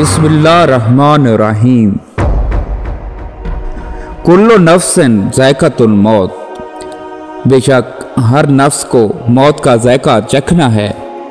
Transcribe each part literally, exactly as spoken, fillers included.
बिस्मिल्लाहिर्रहमानिर्रहीम। कुल्लु नफ्सिन ज़ायक़तुल मौत, बेशक हर नफ्स को मौत का जायका चखना है।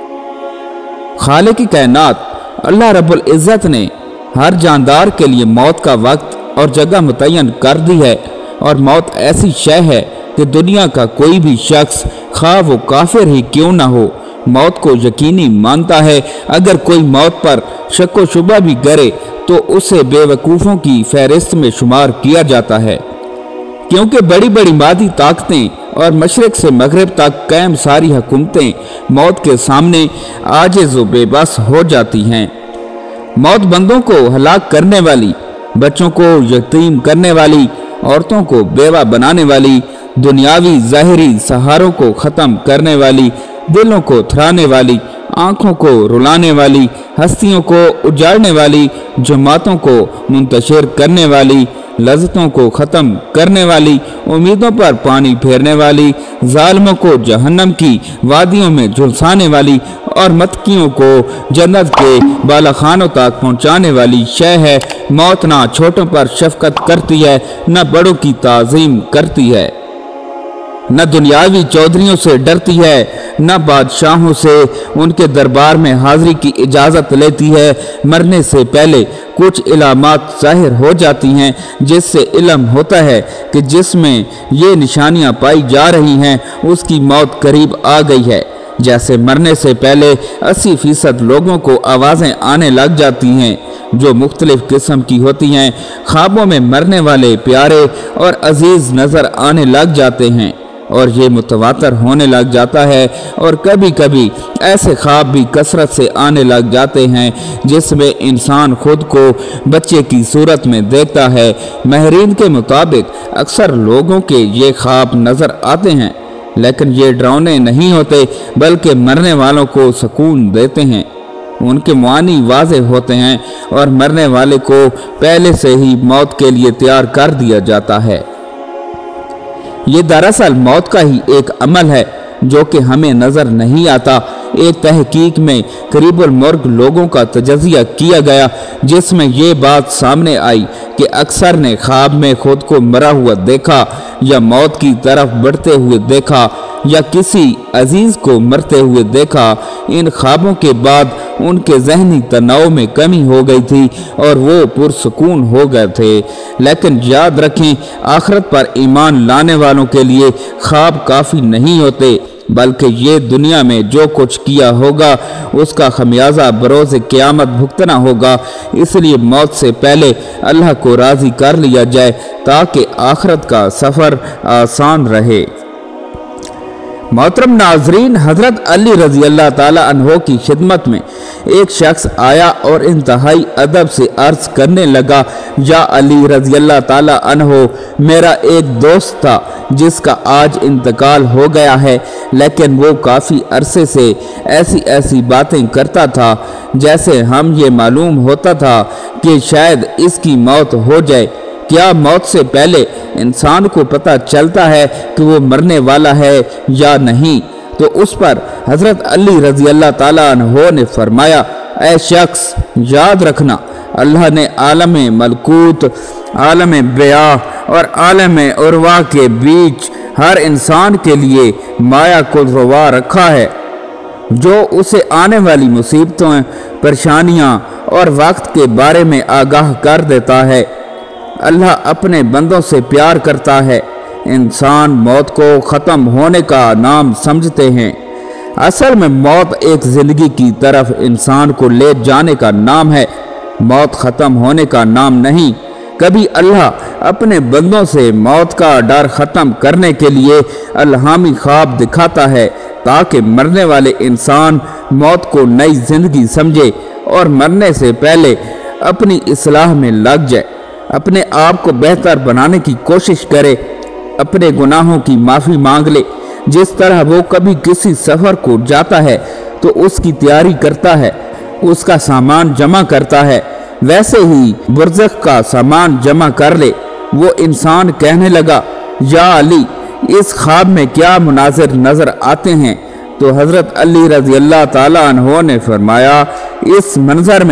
खालिक़ कायनात अल्लाह रब्बुल इज़्ज़त ने हर जानदार के लिए मौत का वक्त और जगह मुतय्यन कर दी है, और मौत ऐसी शय है कि दुनिया का कोई भी शख्स खा वो काफिर ही क्यों ना हो, मौत को यकीनी मानता है। अगर कोई मौत पर शक व शुबा भी करे तो उसे बेवकूफ़ों की फहरिस्त में शुमार किया जाता है, क्योंकि बड़ी बड़ी मादी ताकतें और मशरिक से मगरिब तक कायम सारी हुकूमतें मौत के सामने आजिज़ व बेबस हो जाती हैं। मौत बंदों को हलाक करने वाली, बच्चों को यतीम करने वाली, औरतों को बेवा बनाने वाली, दुनियावी ज़ाहिरी सहारों को ख़त्म करने वाली, दिलों को थराने वाली, आँखों को रुलाने वाली, हस्तियों को उजाड़ने वाली, जमातों को मुंतशिर करने वाली, लज़्ज़तों को ख़त्म करने वाली, उम्मीदों पर पानी फेरने वाली, ज़ालिमों को जहन्नम की वादियों में झुलसाने वाली और मतकियों को जन्नत के बालाखानों तक पहुँचाने वाली शय है। मौत ना छोटों पर शफकत करती है, न बड़ों की ताज़ीम करती है, न दुनियावी चौधरियों से डरती है, न बादशाहों से उनके दरबार में हाजिरी की इजाज़त लेती है। मरने से पहले कुछ इलामात ज़ाहिर हो जाती हैं, जिससे इल्म होता है कि जिसमें ये निशानियां पाई जा रही हैं उसकी मौत करीब आ गई है। जैसे मरने से पहले अस्सी फीसद लोगों को आवाज़ें आने लग जाती हैं जो मुख्तलिफ किस्म की होती हैं। ख्वाबों में मरने वाले प्यारे और अजीज़ नज़र आने लग जाते हैं और ये मुतवातर होने लग जाता है, और कभी कभी ऐसे ख्वाब भी कसरत से आने लग जाते हैं जिसमें इंसान खुद को बच्चे की सूरत में देखता है। माहिरीन के मुताबिक अक्सर लोगों के ये ख्वाब नज़र आते हैं, लेकिन ये डरावने नहीं होते बल्कि मरने वालों को सुकून देते हैं। उनके मानी वाज़े होते हैं और मरने वाले को पहले से ही मौत के लिए तैयार कर दिया जाता है। ये दरअसल मौत का ही एक अमल है जो कि हमें नज़र नहीं आता। एक तहकीक में करीबुल मुर्ग लोगों का तजज़िया किया गया, जिसमें ये बात सामने आई कि अक्सर ने ख्वाब में खुद को मरा हुआ देखा, या मौत की तरफ बढ़ते हुए देखा, या किसी अजीज़ को मरते हुए देखा। इन ख्वाबों के बाद उनके जहनी तनाव में कमी हो गई थी और वो पुरसुकून हो गए थे। लेकिन याद रखें, आखिरत पर ईमान लाने वालों के लिए ख्वाब काफ़ी नहीं होते, बल्कि ये दुनिया में जो कुछ किया होगा उसका खमियाजा बरोज़ क़यामत भुगतना होगा। इसलिए मौत से पहले अल्लाह को राज़ी कर लिया जाए ताकि आखिरत का सफ़र आसान रहे। मोहतरम नाजरीन, हज़रत अली रज़ी अल्लाह ताला अन्हो की खिदमत में एक शख्स आया और इंतहाई अदब से अर्ज़ करने लगा, या अली रज़ी अल्लाह ताला अन्हो, मेरा एक दोस्त था जिसका आज इंतकाल हो गया है, लेकिन वो काफ़ी अरसे से ऐसी ऐसी बातें करता था जैसे हम ये मालूम होता था कि शायद इसकी मौत हो जाए। क्या मौत से पहले इंसान को पता चलता है कि वो मरने वाला है या नहीं? तो उस पर हज़रत अली रज़ी अल्लाह ताला अन्हो ने फरमाया, ऐ शख्स, याद रखना, अल्लाह ने आलम मलकूत, आलम बया और आलम उर्वा के बीच हर इंसान के लिए माया को रवा रखा है, जो उसे आने वाली मुसीबतों, परेशानियां और वक्त के बारे में आगाह कर देता है। अल्लाह अपने बंदों से प्यार करता है। इंसान मौत को ख़त्म होने का नाम समझते हैं। असल में मौत एक ज़िंदगी की तरफ इंसान को ले जाने का नाम है, मौत ख़त्म होने का नाम नहीं। कभी अल्लाह अपने बंदों से मौत का डर ख़त्म करने के लिए अल्हामी ख्वाब दिखाता है ताकि मरने वाले इंसान मौत को नई ज़िंदगी समझे और मरने से पहले अपनी इस्लाह में लग जाए, अपने आप को बेहतर बनाने की कोशिश करे, अपने गुनाहों की माफ़ी मांग ले। जिस तरह वो कभी किसी सफ़र को जाता है तो उसकी तैयारी करता है, उसका सामान जमा करता है, वैसे ही बरज़ख का सामान जमा कर ले। वो इंसान कहने लगा, या अली, इस ख्वाब में क्या मुनाज़िर नज़र आते हैं? तो हज़रत अली रज़ी अल्लाह ताला अन्हो ने फरमाया, इस मंजर में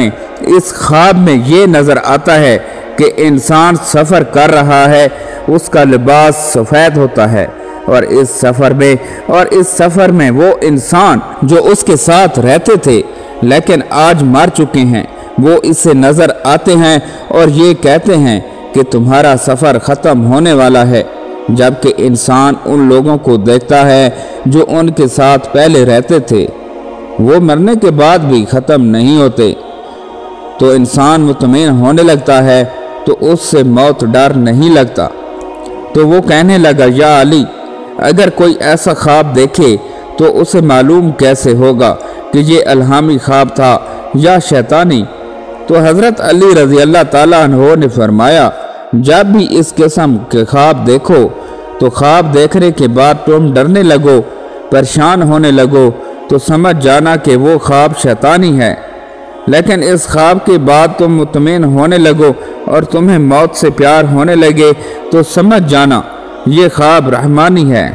اس خواب میں یہ نظر آتا ہے کہ انسان سفر کر رہا ہے، اس کا لباس سفید ہوتا ہے، اور اس سفر میں اور اس سفر میں وہ انسان جو اس کے ساتھ رہتے تھے لیکن آج مر چکے ہیں، وہ اس سے نظر آتے ہیں اور یہ کہتے ہیں کہ تمہارا سفر ختم ہونے والا ہے، جبکہ انسان ان لوگوں کو دیکھتا ہے جو ان کے ساتھ پہلے رہتے تھے، وہ مرنے کے بعد بھی ختم نہیں ہوتے۔ تو انسان مطمئن ہونے لگتا ہے تو اس سے موت ڈر نہیں لگتا۔ تو وہ کہنے لگا، یا علی، اگر کوئی ایسا خواب دیکھے تو اسے معلوم کیسے ہوگا کہ یہ الہامی خواب تھا یا شیطانی؟ تو حضرت علی رضی اللہ تعالیٰ عنہ نے فرمایا، جب بھی اس قسم کے خواب دیکھو تو خواب دیکھنے کے بعد تم ڈرنے لگو، پریشان ہونے لگو، تو سمجھ جانا کہ وہ خواب شیطانی ہے، لیکن اس خواب کے بعد تم مطمئن ہونے لگو اور تمہیں موت سے پیار ہونے لگے تو سمجھ جانا یہ خواب رحمانی ہے۔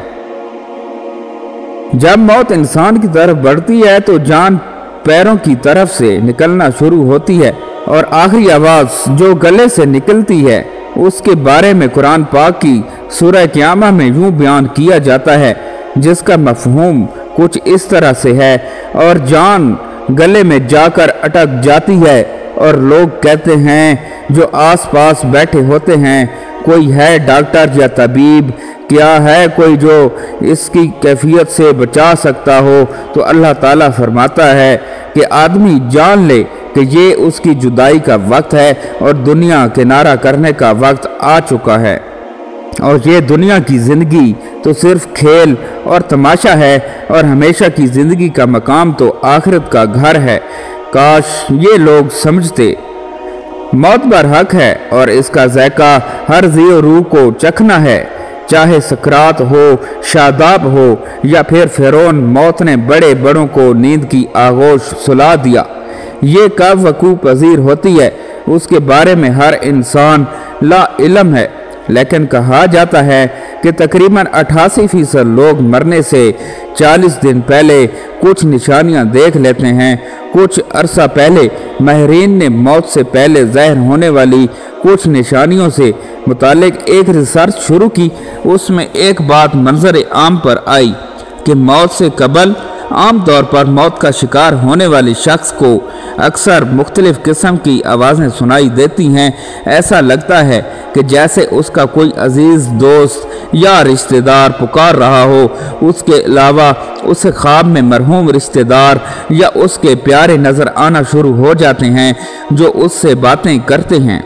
جب موت انسان کی طرف بڑھتی ہے تو جان پیروں کی طرف سے نکلنا شروع ہوتی ہے، اور آخری آواز جو گلے سے نکلتی ہے اس کے بارے میں قرآن پاک کی سورہ قیامہ میں یوں بیان کیا جاتا ہے، جس کا مفہوم کچھ اس طرح سے ہے، اور جان گلے میں جا کر اٹک جاتی ہے، اور لوگ کہتے ہیں جو آس پاس بیٹھے ہوتے ہیں، کوئی ہے ڈاکٹر یا طبیب، کیا ہے کوئی جو اس کی کیفیت سے بچا سکتا ہو؟ تو اللہ تعالیٰ فرماتا ہے کہ آدمی جان لے کہ یہ اس کی جدائی کا وقت ہے اور دنیا کنارہ کرنے کا وقت آ چکا ہے، اور یہ دنیا کی زندگی تو صرف کھیل اور تماشا ہے، اور ہمیشہ کی زندگی کا مقام تو آخرت کا گھر ہے۔ کاش یہ لوگ سمجھتے۔ موت برحق ہے اور اس کا ذائقہ ہر ذی روح کو چکھنا ہے، چاہے سکرات ہو، شاداب ہو، یا پھر فرعون موت نے بڑے بڑوں کو نیند کی آغوش سلا دیا۔ یہ کب وقوع پذیر ہوتی ہے اس کے بارے میں ہر انسان لا علم ہے، لیکن کہا جاتا ہے کہ تقریباً اٹھاسی فیصد لوگ مرنے سے چالیس دن پہلے کچھ نشانیاں دیکھ لیتے ہیں۔ کچھ عرصہ پہلے ماہرین نے موت سے پہلے ظاہر ہونے والی کچھ نشانیوں سے متعلق ایک ریسرچ شروع کی۔ اس میں ایک بات منظر عام پر آئی کہ موت سے قبل عام طور پر موت کا شکار ہونے والے شخص کو اکثر مختلف قسم کی آوازیں سنائی دیتی ہیں۔ ایسا لگتا ہے کہ جیسے اس کا کوئی عزیز دوست یا رشتہ دار پکار رہا ہو، اس کے علاوہ اسے خواب میں مرحوم رشتہ دار یا اس کے پیارے نظر آنا شروع ہو جاتے ہیں جو اس سے باتیں کرتے ہیں۔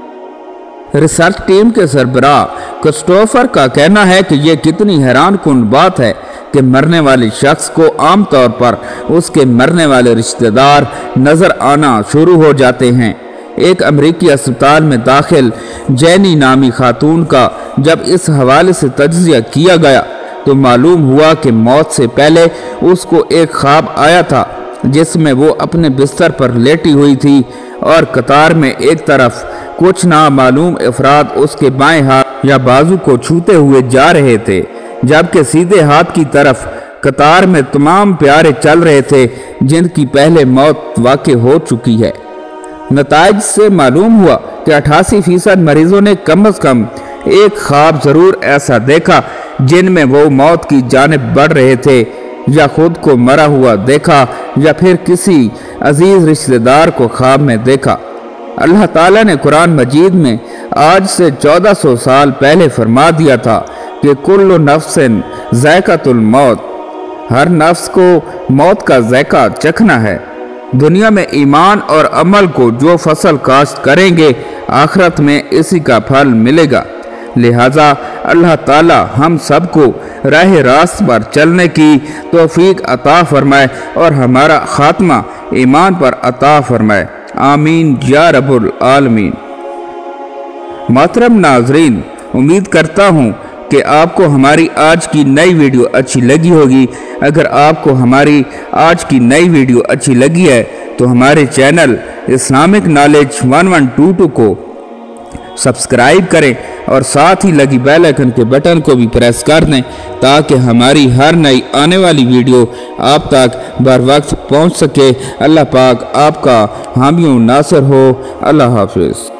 ریسرچ ٹیم کے سربراہ کرسٹوفر کا کہنا ہے کہ یہ کتنی حیران کن بات ہے کہ مرنے والے شخص کو عام طور پر اس کے مرنے والے رشتہ دار نظر آنا شروع ہو جاتے ہیں۔ ایک امریکی اسپتال میں داخل جینی نامی خاتون کا جب اس حوالے سے تجزیہ کیا گیا تو معلوم ہوا کہ موت سے پہلے اس کو ایک خواب آیا تھا جس میں وہ اپنے بستر پر لیٹی ہوئی تھی، اور قطار میں ایک طرف کچھ نامعلوم افراد اس کے بائیں ہاتھ یا بازو کو چھوتے ہوئے جا رہے تھے، جبکہ سیدھے ہاتھ کی طرف قطار میں تمام پیارے چل رہے تھے جن کی پہلے موت واقع ہو چکی ہے۔ نتائج سے معلوم ہوا کہ اٹھاسی فیصد مریضوں نے کم از کم ایک خواب ضرور ایسا دیکھا جن میں وہ موت کی جانب بڑھ رہے تھے، یا خود کو مرا ہوا دیکھا، یا پھر کسی عزیز رشتہ دار کو خواب میں دیکھا۔ اللہ تعالیٰ نے قرآن مجید میں آج سے چودہ سو سال پہلے فرما دیا تھا کہ کل نفس ذائقۃ الموت، ہر نفس کو موت کا ذائقہ چکھنا ہے۔ دنیا میں ایمان اور عمل کو جو فصل کاشت کریں گے آخرت میں اسی کا پھل ملے گا۔ لہذا اللہ تعالی ہم سب کو راہ راست پر چلنے کی توفیق عطا فرمائے اور ہمارا خاتمہ ایمان پر عطا فرمائے، آمین یا رب العالمین۔ محترم ناظرین، امید کرتا ہوں کہ آپ کو ہماری آج کی نئی ویڈیو اچھی لگی ہوگی۔ اگر آپ کو ہماری آج کی نئی ویڈیو اچھی لگی ہے تو ہمارے channel Islamic knowledge one one two two کو सब्सक्राइब करें और साथ ही लगी बेल आइकन के बटन को भी प्रेस कर दें ताकि हमारी हर नई आने वाली वीडियो आप तक बर वक्त पहुँच सके। अल्लाह पाक आपका हामी नासिर हो। अल्लाह हाफिज़।